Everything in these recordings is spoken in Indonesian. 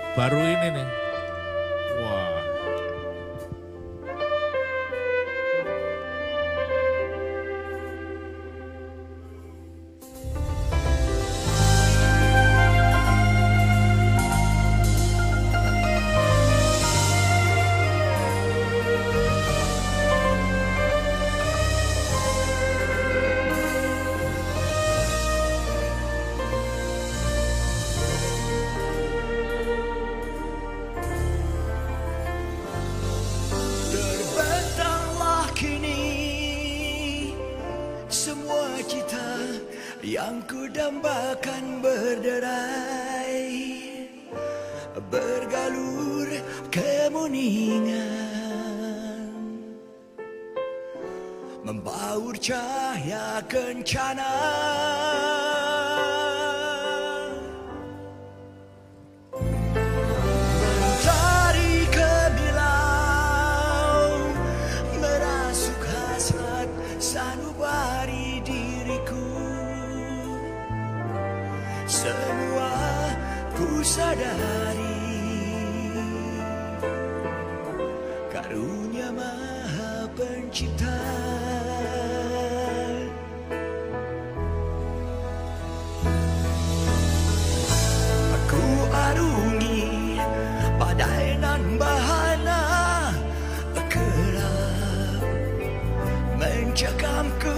Baru ini nih. Wah. Yang ku dambakan berderai, bergalur kemuningan, membaur cahaya kencana. Mentari kemilau merasuk hasrat sanubari diriku. Semua ku sadari, karunia Maha Pencipta. Aku arungi badai nan bahana, kerap mencakamku.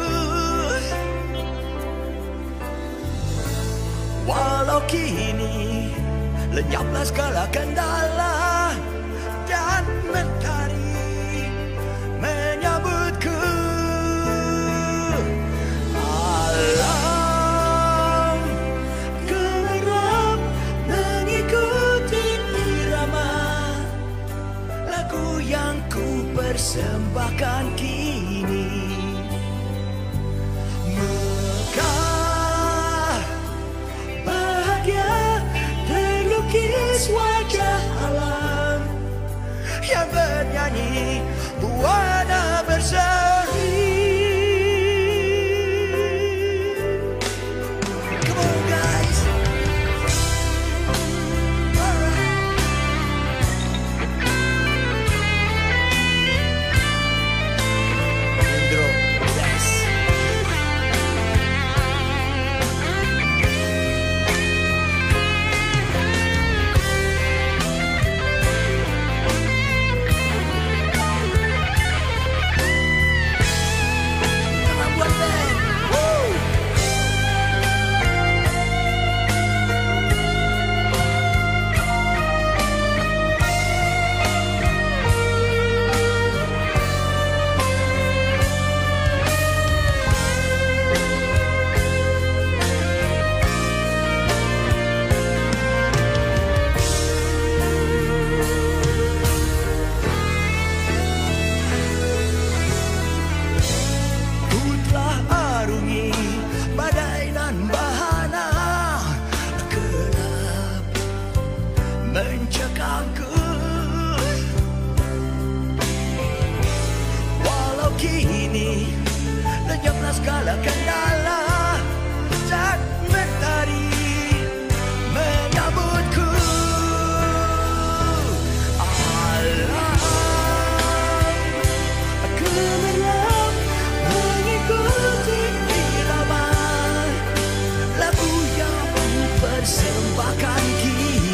Walau kini lenyaplah segala kendala dan mentari menyambutku. Alam gemerlap mengikuti irama lagu yang ku persembahkan kini. Terlukis wajah alam yang bernyanyi buana berseri. Come on guys. Indro, yes. Mencekangku, walau kini lenyaplah segala kendala dan mentari menyambutku. Alam gemerlap mengikuti irama lagu yang ku persembahkan kini.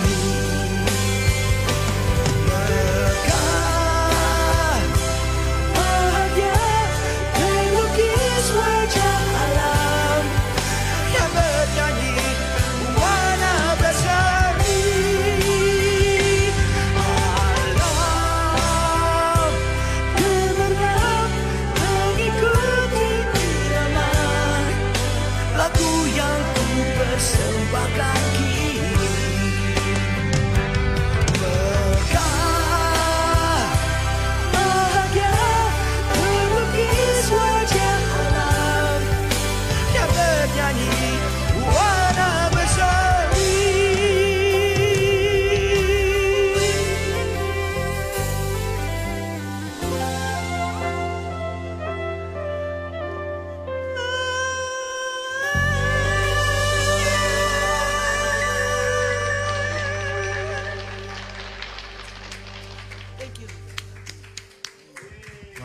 Persembahkan kini.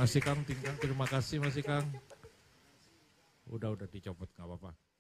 Masih Kang, terima kasih masih Kang. Udah dicopot nggak apa-apa.